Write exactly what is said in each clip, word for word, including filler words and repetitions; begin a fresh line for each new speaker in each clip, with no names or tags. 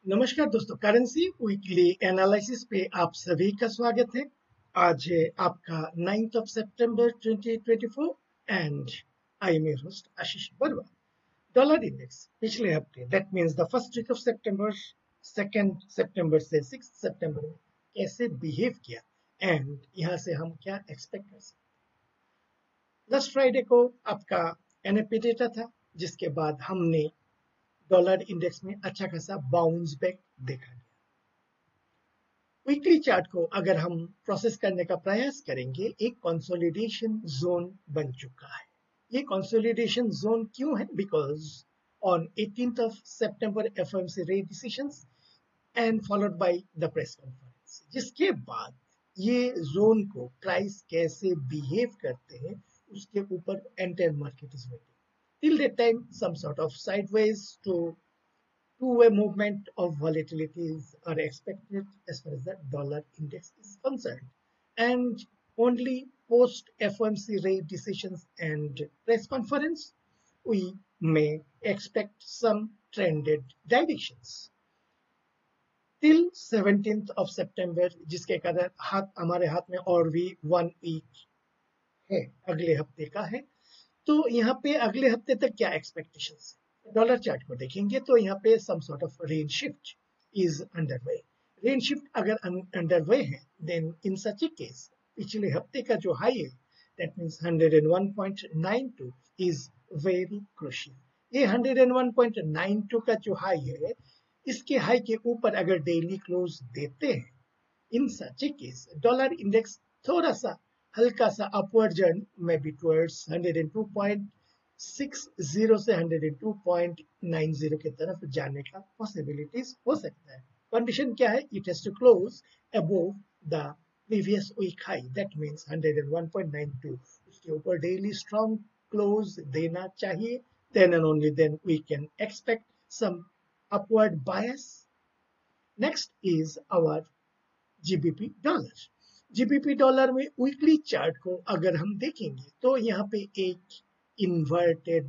नमस्कार दोस्तों, currency weekly analysis पे आप सभी का स्वागत है। आज है आपका नाइन्थ ऑफ सितंबर twenty twenty four and I am your host Ashish Verma. Dollar index पिछले हफ्ते that means the first week of सितंबर सेकेंड सितंबर से सिक्स सितंबर में कैसे बिहेव किया एंड यहाँ से हम क्या एक्सपेक्ट कर सकते हैं। लास्ट फ्राइडे को आपका एनएफपी डेटा था, जिसके बाद हमने डॉलर इंडेक्स में अच्छा खासा बाउंस बैक देखा गया। वीकली चार्ट को अगर हम प्रोसेस करने का प्रयास करेंगे, एक कंसोलिडेशन जोन बन चुका है। ये कंसोलिडेशन जोन क्यों है? बिकॉज ऑन एटीन्थ ऑफ सितंबर FOMC rate decisions and followed by the press conference, जिसके बाद ये जोन को प्राइस कैसे बिहेव करते हैं उसके ऊपर entire market is waiting. Till that time, some sort of sideways to two-way movement of volatilities are expected as far as the dollar index is concerned. And only post F O M C rate decisions and press conference, we may expect some trended directions. Till seventeenth of September, जिसके कारण हाथ हमारे हाथ में और भी one week है, अगले हफ्ते का है। तो यहाँ पे अगले हफ्ते तक क्या एक्सपेक्टेशंस? डॉलर चार्ट को देखेंगे तो यहाँ पे some sort of range shift is underway. Range shift अगर अंडरवे है, then in such a case पिछले हफ्ते का जो हाई है that means one oh one point nine two is very crucial. ये one oh one point nine two का जो हाई है, इसके हाई के ऊपर अगर डेली क्लोज देते हैं, in such a case dollar index थोड़ा सा हल्का सा अपवर्ड जर्नी में be towards one oh two point six zero से one oh two point nine zero की तरफ जाने का पॉसिबिलिटीज हो सकता है। कंडीशन क्या है? It has to close above the previous week high, that means one oh one point nine two। उसके ऊपर डेली स्ट्रॉन्ग क्लोज देना चाहिए, then and only then we can expect some upward bias. Next is our GBP dollar. GBP dollar में weekly chart को अगर हम देखेंगे तो यहाँ पे एक इन्वर्टेड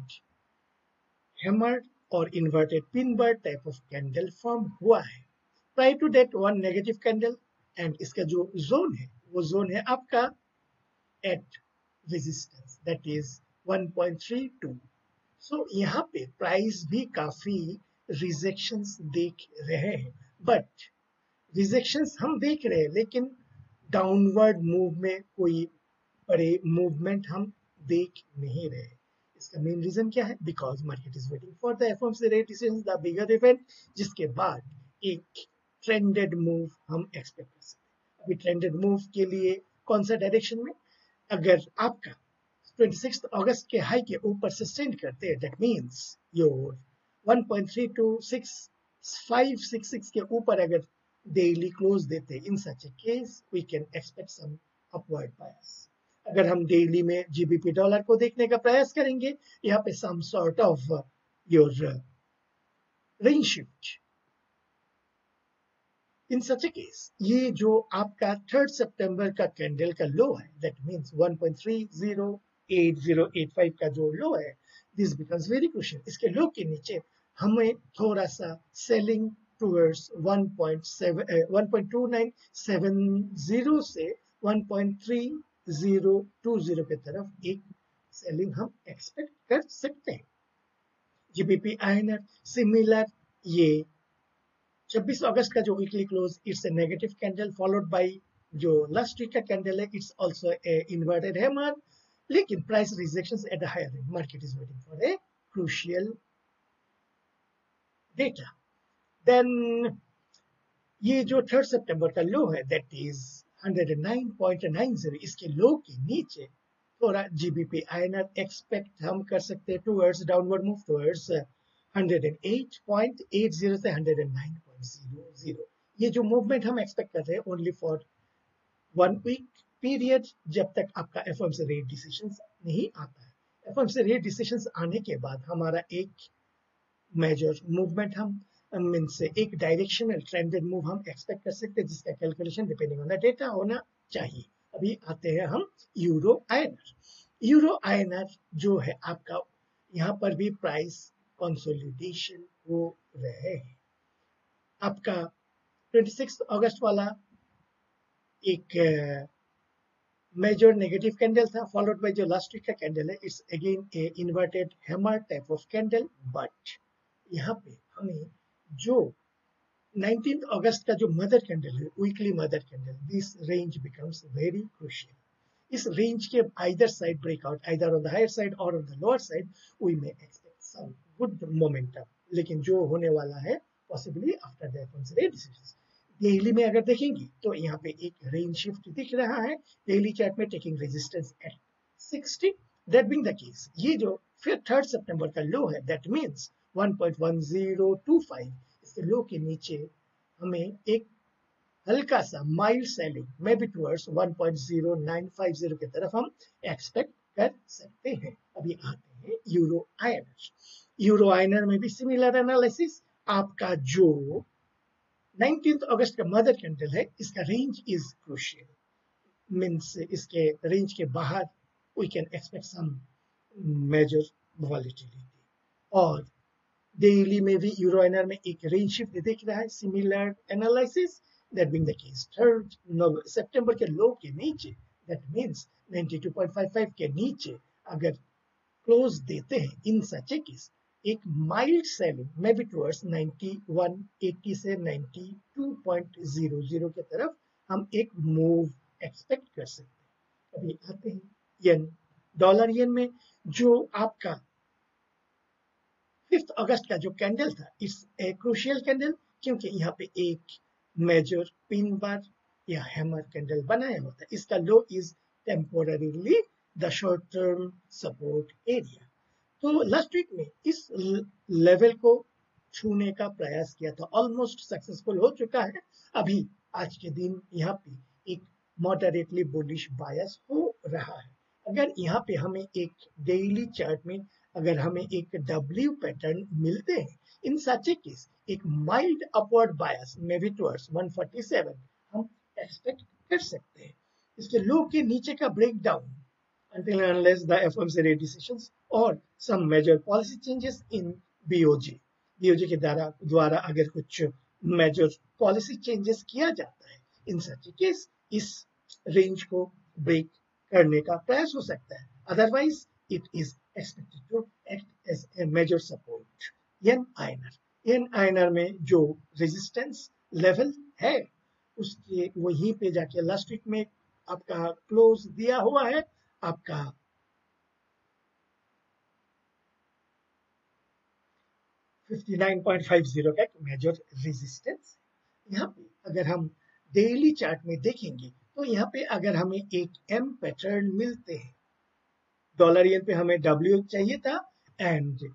हैमर और inverted pin bar type of candle form हुआ है। Prior to that one negative candle, and इसका जो जोन है वो जोन है आपका at resistance, that is one point three two। So यहाँ पे प्राइस भी काफी रिजेक्शंस देख रहे हैं, बट रिजेक्शंस हम देख रहे हैं लेकिन डाउनवर्ड मूव में कोई बड़े मूवमेंट हम देख नहीं रहे। इसका मेन रीजन क्या है? Because market is waiting for the FOMC rate decision, the bigger event, जिसके बाद एक ट्रेंडेड मूव हम एक्सपेक्ट कर सकते हैं। अभी ट्रेंडेड मूव के लिए कौन सा डायरेक्शन में? अगर आपका छब्बीस अगस्त के हाई के ऊपर सस्टेन करते हैं, that means your one point three two six five six six के ऊपर अगर डेली क्लोज देते, in such a case we can expect some upward bias. अगर हम डेली में जीबीपी डॉलर को देखने का प्रयास करेंगे, यहाँ पे some sort of your range shift. In such a case ये जो आपका थर्ड सितंबर का कैंडल का लो है, that means one point three zero eight zero eight five का जो लो है, दिस बिकम्स वेरी क्रूशियल। इसके लो के नीचे हमें थोड़ा सा selling towards one point two nine seven zero से one point three zero two zero की तरफ एक सेलिंग हम एक्सपेक्ट कर सकते हैं। जीबीपी आईएनआर सिमिलर, ये छब्बीस अगस्त का जो weekly close it's a negative candle followed by जो लास्ट वीक का कैंडल है, it's also a inverted hammer, लेकिन price rejections at the higher end, market is waiting for a crucial data. Then ये जो थर्ड सितंबर का low है that is one oh nine point nine zero, इसके low के नीचे थोड़ा जीबीपी आईएनआर एक्सपेक्ट हम कर सकते हैं towards downward move towards one oh eight point eight zero से one oh nine point zero zero। ये जो मूवमेंट हम एक्सपेक्ट कर रहे हैं only for one week period, जब तक आपका एफओएमसी रेट डिसीजंस नहीं आता है। एफओएमसी रेट डिसीजंस आने के बाद हमारा एक मेजर मूवमेंट हम मीन से एक डायरेक्शनल ट्रेंडेड मूव हम एक्सपेक्ट कर सकते हैं, जिसका calculation depending on the data होना चाहिए। अभी आते हैं हम यूरो आईएनआर। यूरो आईएनआर जो है आपका, यहाँ पर भी प्राइस कंसोलिडेशन हो रहे हैं। आपका छब्बीस अगस्त वाला एक मेजर नेगेटिव कैंडल था, फॉलोड बाय जो लास्ट वीक का कैंडल है, it's again a inverted hammer type of candle. But यहाँ पे हमें जो नाइनटीन्थ अगस्त का जो मदर कैंडल है, weekly mother candle, this range becomes very crucial. इस रेंज के either side breakout, either on the higher side और on the lower side, we may expect some good momentum. लेकिन जो होने वाला है possibly after the F O M C decisions. Daily में अगर देखेंगे तो यहाँ पे एक रेंज शिफ्ट दिख रहा है डेली चार्ट में, taking resistance at sixty. That being the case, ये जो फिर थर्ड सितंबर का लो है, that means one point one zero two five, इसके लो के नीचे हमें एक हल्का सा mild selling may be towards one point zero nine five zero की तरफ हम एक्सपेक्ट कर सकते हैं। अभी आते हैं यूरो आईएनआर। यूरो आईएनआर में भी सिमिलर एनालिसिस। आपका जो नाइनटीन्थ अगस्त का मदर कैंडल है, इसका रेंज इज क्रूशियल, मींस इसके रेंज के बाहर we can expect some major volatility. और डेली में भी यूरो आईएनआर में एक रेंज शिफ्ट दिख रहा है, similar analysis. That being the case, third सितंबर के लो के नीचे, that means ninety two point five five के नीचे अगर क्लोज देते हैं, इन सच ए केस एक mild selling may be towards ninety one eighty से ninety two point zero zero के तरफ हम एक मूव एक्सपेक्ट कर सकते हैं। अभी आते हैं येन, डॉलर येन में जो आपका फिफ्थ अगस्त का जो कैंडल था, इट्स ए क्रूशियल कैंडल, क्योंकि यहाँ पे एक मेजर पिन बार या हैमर कैंडल बनाया होता है। इसका low is temporarily the short term support area. तो लास्ट वीक में इस लेवल को छूने का प्रयास किया था, ऑलमोस्ट सक्सेसफुल हो चुका है। अभी आज के दिन यहाँ पे एक मॉडरेटली बुलिश बायस हो रहा है। अगर यहाँ पे हमें एक डेली चार्ट में अगर हमें एक डब्ल्यू पैटर्न मिलते हैं, इन सच ए केस एक mild upward bias may be towards one forty seven हम एक्सपेक्ट कर सकते हैं। इसके लो के नीचे का breakdown until and unless the F O M C rate decisions or some major policy changes in B O J. B O J के द्वारा द्वारा अगर कुछ मेजर पॉलिसी चेंजेस किया जाता है, इन सच केस इस रेंज को ब्रेक करने का प्रयास हो सकता है। Otherwise it is expected to act as a major support. Yen INR, yen INR में जो रेजिस्टेंस लेवल है, उसके वहीं पे जाके लास्ट वीक में आपका क्लोज दिया हुआ है। आपका fifty nine point five zero का एक मेजर रेजिस्टेंस। यहाँ पे अगर हम डेली चार्ट में देखेंगे तो यहाँ पे अगर हमें एक एम पैटर्न मिलते हैं, डॉलर येन पे हमें डब्ल्यू चाहिए था एंड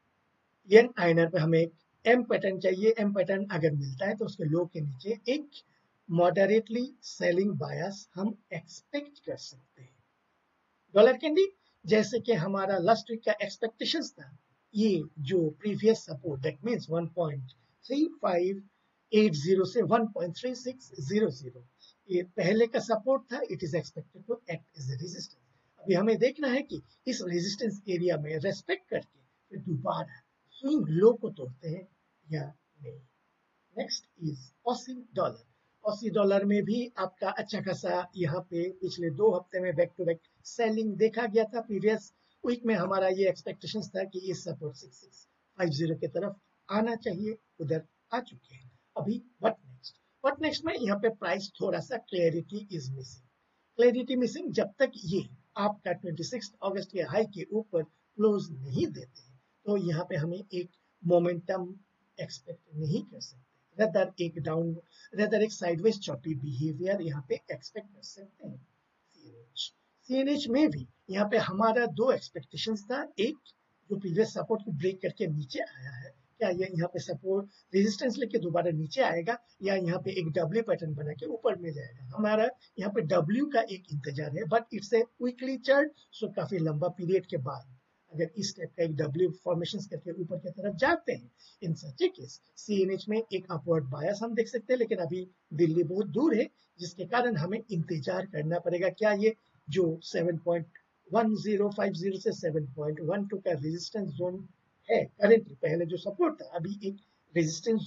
येन आईएनआर पे हमें एक एम पैटर्न चाहिए। एम पैटर्न अगर मिलता है तो उसके लो के नीचे एक मॉडरेटली सेलिंग बायस हम एक्सपेक्ट कर सकते हैं। डॉलर कैंडी जैसे कि हमारा लास्ट वीक का एक्सपेक्टेशंस था, ये जो previous support that means one point three five eight zero से one point three six zero zero, ये पहले का सपोर्ट था, it is expected to act as a resistance. अभी हमें देखना है कि इस रेजिस्टेंस एरिया में रेस्पेक्ट करके फिर दोबारा स्विंग लो को तोड़ते हैं या नहीं। Next is Aussie dollar. Aussie dollar में भी आपका अच्छा खासा यहाँ पे पिछले दो हफ्ते में बैक टू बैक सेलिंग देखा गया था। प्रीवियस वीक में हमारा ये एक्सपेक्टेशंस था कि इस support six six five zero की तरफ आना चाहिए, उधर आ चुके हैं। अभी व्हाट नेक्स्ट, व्हाट नेक्स्ट में यहाँ पे प्राइस थोड़ा सा clarity is missing. Clarity missing जब तक ये आपका छब्बीस अगस्त के हाई के ऊपर क्लोज नहीं देते हैं, तो यहाँ पे हमें एक मोमेंटम एक्सपेक्ट नहीं कर सकते। रेदर एक डाउन रेदर एक साइडवेज चॉपी बिहेवियर यहाँ पे एक्सपेक्ट कर सकते हैं। सीएनएच सीएनएच में भी यहाँ पे हमारा दो एक्सपेक्टेशंस था, एक जो प्रीवियस सपोर्ट को ब्रेक करके नीचे आया है, क्या ये यहाँ पे सपोर्ट रेजिस्टेंस लेके दोबारा नीचे आएगा या यहाँ पे एक डब्ल्यू पैटर्न बना के ऊपर में जाएगा। हमारा यहाँ पे डब्ल्यू का एक इंतजार है, but it's a weekly chart, so काफी लंबा पीरियड के बाद अगर इस टाइप का एक डब्ल्यू फॉर्मेशन करके ऊपर की तरफ जाते हैं, in such a case CNH में एक अपवर्ड बायस हम देख सकते हैं। लेकिन अभी दिल्ली बहुत दूर है, जिसके कारण हमें इंतजार करना पड़ेगा। क्या ये जो seven point one zero five zero से सेवन पॉइंट वन टू का रेजिस्टेंस जोन है करेंटली, पहले जो सपोर्ट था अभी एक रेजिस्टेंस जोन है,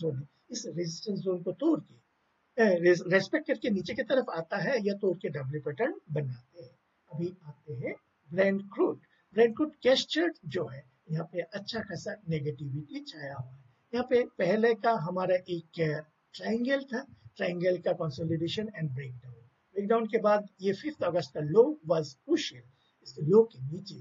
इस रेजिस्टेंस जोन को तोड़ के रेस्पेक्ट करके नीचे की तरफ आता है या तोड़ के डब्ल्यू पैटर्न बनाते हैं। अभी आते हैं Brent crude. Brent crude cash chart जो है यहाँ पे अच्छा खासा नेगेटिविटी छाया हुआ है। यहाँ पे पहले का हमारा एक ट्राइंगल था, ट्राइंगल का कंसोलिडेशन एंड ब्रेकडाउन। ब्रेकडाउन के बाद ये फिफ्थ अगस्त का लो वाज क्रूशियल। इस लो के नीचे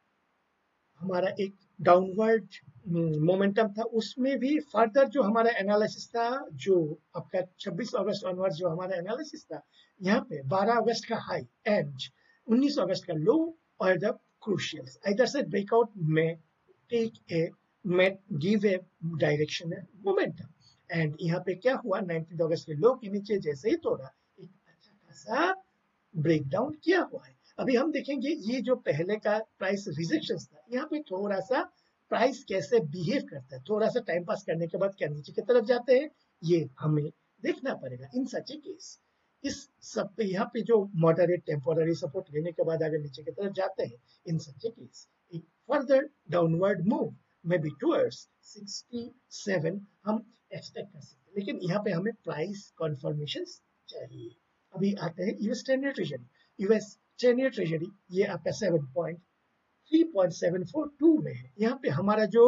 हमारा एक डाउनवर्ड मोमेंटम था, उसमें भी फर्दर जो हमारा एनालिसिस था, जो आपका छब्बीस अगस्त ऑनवर्ड जो हमारा एनालिसिस था, यहाँ पे बारह अगस्त का हाई एंड उन्नीस अगस्त का लो और द क्रूशियल्स आइदर से ब्रेकआउट में टेक ए में give a direction momentum. And यहाँ पे क्या हुआ, नाइनटीन अगस्त के लो के नीचे जैसे ही तोड़ा एक अच्छा खासा ब्रेकडाउन किया हुआ है। अभी हम देखेंगे ये जो पहले का प्राइस रिजेक्शन था, यहाँ पे थोड़ा सा प्राइस कैसे बिहेव करता है, थोड़ा सा टाइम पास करने के बाद क्या नीचे की तरफ जाते हैं, ये हमें देखना पड़ेगा इन सच ए केस। इस सब पे यहाँ पे जो मॉडरेट टेम्पोररी सपोर्ट लेने के बाद अगर नीचे की तरफ जाते हैं, इन सच ए केस एक further downward move may be towards sixty seven हम एक्सपेक्ट कर सकते हैं, लेकिन यहाँ पे हमें प्राइस कन्फर्मेशन चाहिए। अभी आते हैं US ten year treasury. US ten year treasury ये आपका seven point three point seven four two में है। यहाँ पे हमारा जो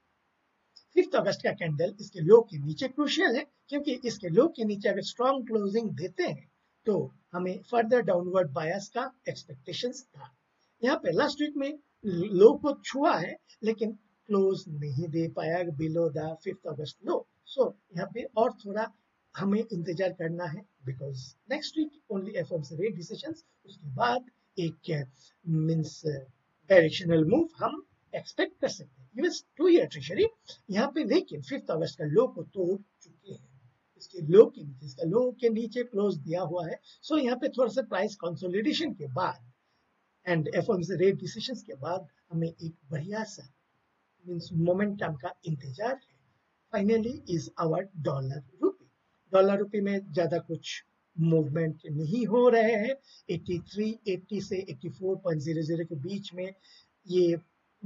फिफ्थ अगस्त का कैंडल इसके लो के नीचे क्रूशियल है, क्योंकि इसके लो के नीचे अगर स्ट्रॉन्ग क्लोजिंग देते हैं तो हमें फर्दर डाउनवर्ड बायस का एक्सपेक्टेशंस था। यहाँ पे लास्ट वीक में लो को छुआ है, लेकिन क्लोज नहीं दे पाया बिलो द फिफ्थ अगस्त लो। सो यहाँ पे और थोड़ा हमें इंतजार करना है, because next week only FOMC rate decisions, उसके बाद एक मींस डायरेक्शनल मूव हम एक्सपेक्ट कर सकते हैं। यूएस टू ईयर ट्रेजरी यहाँ पे लेकिन फिफ्थ अगस्त का लो को तोड़ चुके हैं, इसके लो के नीचे इसका लो के नीचे क्लोज दिया हुआ है। सो यहाँ पे थोड़ा सा प्राइस कंसोलिडेशन के बाद एंड एफओएमसी रेट डिसीजंस के बाद हमें एक बढ़िया सा मींस मोमेंटम का इंतजार है। Finally is our dollar rupee. Dollar rupee में ज्यादा कुछ मूवमेंट नहीं हो रहे हैं। तिरासी अस्सी से चौरासी पॉइंट ज़ीरो ज़ीरो के बीच में ये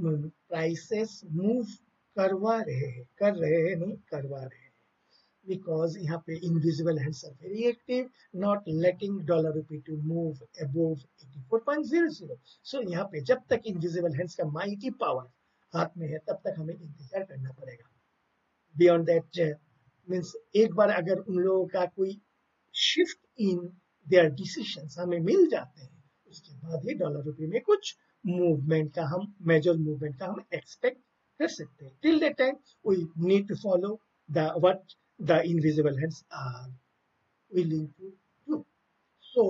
प्राइसेस मूव करवा रहे हैं, कर रहे हैं नहीं करवा रहे हैं, बिकॉज यहाँ पे invisible hands are very active, not letting dollar rupee to move above चौरासी पॉइंट ज़ीरो ज़ीरो। सो यहाँ पे जब तक इनविजिबल हैंड्स का माइटी पावर हाथ में है, तब तक हमें इंतजार करना पड़ेगा। बियॉन्ड दैट मीन्स एक बार अगर उन लोगों का कोई शिफ्ट इन देयर डिसीजंस हमें मिल जाते हैं, उसके बाद ही डॉलर रुपये में कुछ मूवमेंट का हम मेजर मूवमेंट का हम एक्सपेक्ट कर सकते हैं। Till that time we need to follow the what the invisible hands are willing to do. So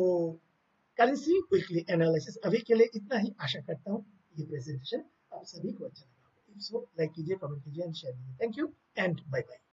currency weekly analysis अभी के लिए इतना ही। आशा करता हूँ ये प्रेजेंटेशन आप सभी को अच्छा लगा। इफ सो लाइक कीजिए, कमेंट कीजिए एंड शेयर कीजिए। Thank you and bye bye.